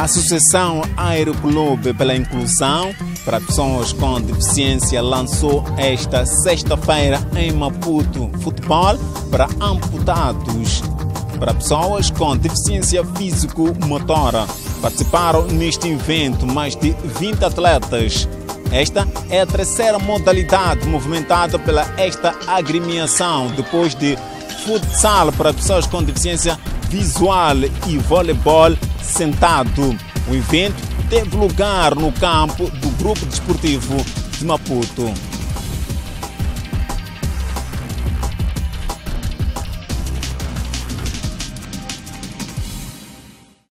A Associação Aeroclube pela Inclusão para Pessoas com Deficiência lançou esta sexta-feira em Maputo futebol para amputados, para pessoas com deficiência físico-motora. Participaram neste evento mais de 20 atletas. Esta é a terceira modalidade movimentada pela esta agremiação, depois de futsal para pessoas com deficiência visual e voleibol sentado. O evento teve lugar no campo do Grupo Desportivo de Maputo.